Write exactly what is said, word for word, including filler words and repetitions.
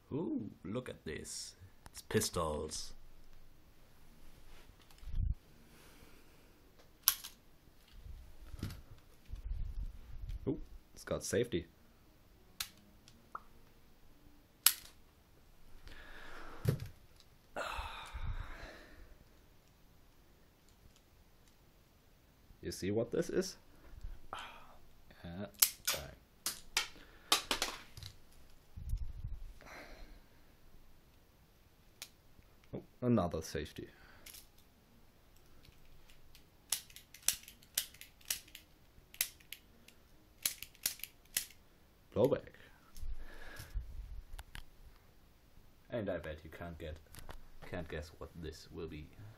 Ooh, look at this. It's pistols. Ooh, it's got safety. You see what this is? Yeah. Oh, another safety. Blowback. And I bet you can't get, can't guess what this will be.